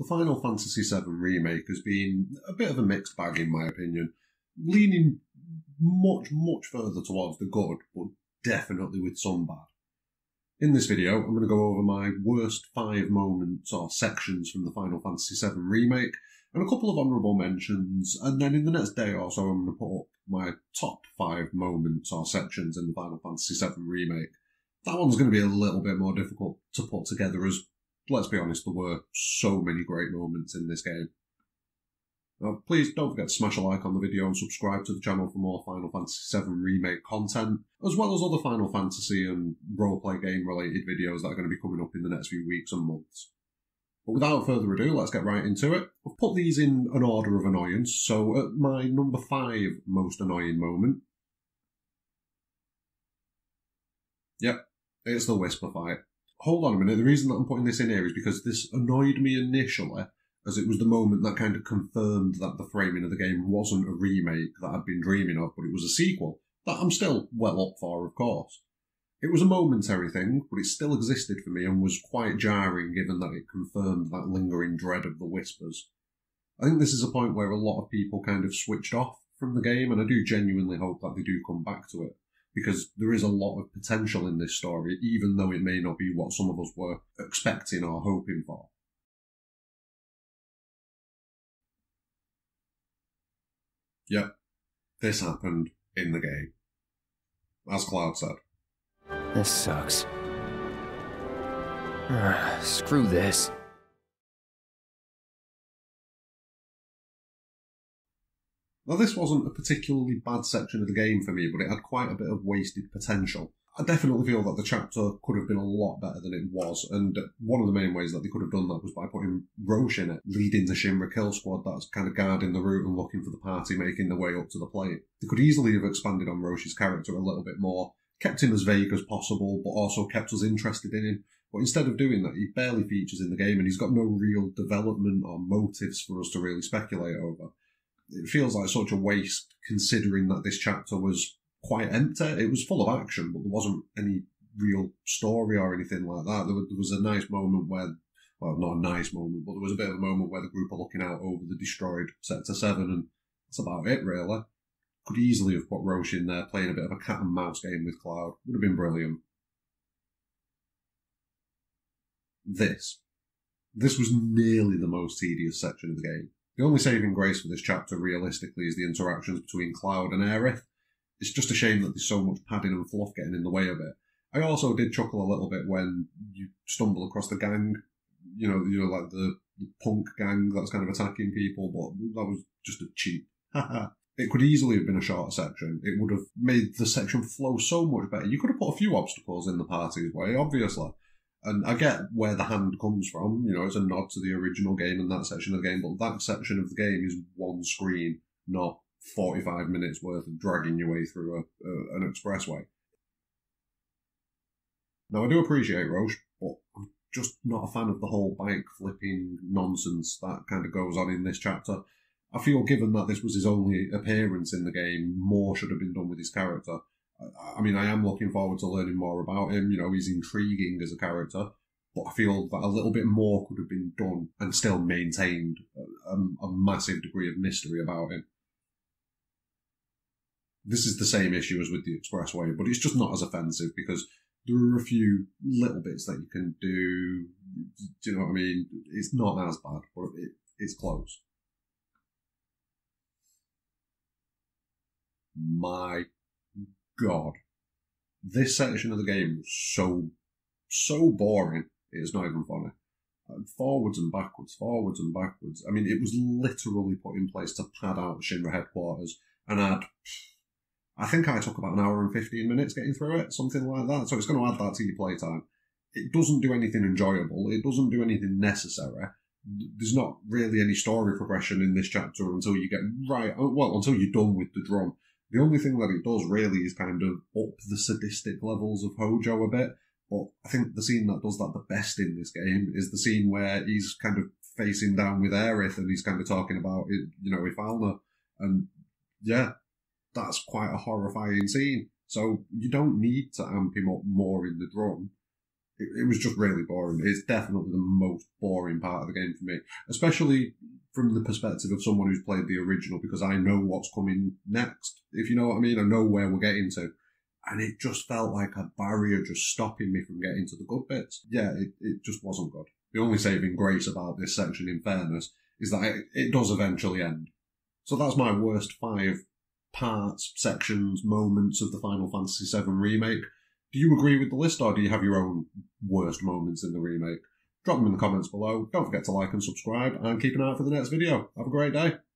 The Final Fantasy VII Remake has been a bit of a mixed bag in my opinion, leaning much further towards the good, but definitely with some bad. In this video, I'm going to go over my worst 5 moments or sections from the Final Fantasy VII Remake, and a couple of honourable mentions, and then in the next day or so I'm going to put up my top 5 moments or sections in the Final Fantasy VII Remake. That one's going to be a little bit more difficult to put together as, let's be honest, there were so many great moments in this game. Now, please don't forget to smash a like on the video and subscribe to the channel for more Final Fantasy VII Remake content, as well as other Final Fantasy and roleplay game related videos that are going to be coming up in the next few weeks and months. But without further ado, let's get right into it. I've put these in an order of annoyance, so at my number 5 most annoying moment, yep, it's the Whisper fight. Hold on a minute, the reason that I'm putting this in here is because this annoyed me initially, as it was the moment that kind of confirmed that the framing of the game wasn't a remake that I'd been dreaming of, but it was a sequel, that I'm still well up for, of course. It was a momentary thing, but it still existed for me and was quite jarring given that it confirmed that lingering dread of the Whispers. I think this is a point where a lot of people kind of switched off from the game, and I do genuinely hope that they do come back to it, because there is a lot of potential in this story, even though it may not be what some of us were expecting or hoping for. Yep, this happened in the game. As Cloud said. This sucks. Screw this. Now, this wasn't a particularly bad section of the game for me, but it had quite a bit of wasted potential. I definitely feel that the chapter could have been a lot better than it was, and one of the main ways that they could have done that was by putting Roche in it, leading the Shinra kill squad that's kind of guarding the route and looking for the party making their way up to the plate. They could easily have expanded on Roche's character a little bit more, kept him as vague as possible, but also kept us interested in him. But instead of doing that, he barely features in the game, and he's got no real development or motives for us to really speculate over. It feels like such a waste, considering that this chapter was quite empty. It was full of action, but there wasn't any real story or anything like that. There was a nice moment where, well, not a nice moment, but there was a bit of a moment where the group are looking out over the destroyed Sector 7, and that's about it, really. Could easily have put Roche in there playing a bit of a cat and mouse game with Cloud. Would have been brilliant. This was nearly the most tedious section of the game. The only saving grace for this chapter, realistically, is the interactions between Cloud and Aerith. It's just a shame that there's so much padding and fluff getting in the way of it. I also did chuckle a little bit when you stumble across the gang, you know, like the punk gang that's kind of attacking people, but that was just a cheat. It could easily have been a shorter section. It would have made the section flow so much better. You could have put a few obstacles in the party's way, obviously. And I get where the hand comes from, you know, it's a nod to the original game and that section of the game, but that section of the game is one screen, not 45 minutes worth of dragging your way through an expressway. Now, I do appreciate Roche, but I'm just not a fan of the whole bike flipping nonsense that kind of goes on in this chapter. I feel given that this was his only appearance in the game, more should have been done with his character. I mean, I am looking forward to learning more about him. You know, he's intriguing as a character, but I feel that a little bit more could have been done and still maintained a massive degree of mystery about him. This is the same issue as with the expressway, but it's just not as offensive because there are a few little bits that you can do. Do you know what I mean? It's not as bad, but it's close. My God. This section of the game was so boring, it's not even funny. Forwards and backwards. I mean, it was literally put in place to pad out the Shinra headquarters, and I think I took about an hour and 15 minutes getting through it, something like that, so it's going to add that to your playtime. It doesn't do anything enjoyable, it doesn't do anything necessary. There's not really any story progression in this chapter until you get until you're done with the drum. The only thing that it does really is kind of up the sadistic levels of Hojo a bit, but I think the scene that does that the best in this game is the scene where he's kind of facing down with Aerith and he's kind of talking about, you know, Ifalna, and yeah, that's quite a horrifying scene. So you don't need to amp him up more in the drum. it was just really boring. It's definitely the most boring part of the game for me, especially from the perspective of someone who's played the original, because I know what's coming next, if you know what I mean. I know where we're getting to. And it just felt like a barrier just stopping me from getting to the good bits. Yeah, it just wasn't good. The only saving grace about this section, in fairness, is that it does eventually end. So that's my worst 5 parts, sections, moments of the Final Fantasy VII Remake. Do you agree with the list, or do you have your own worst moments in the remake? Drop them in the comments below. Don't forget to like and subscribe, and keep an eye out for the next video. Have a great day.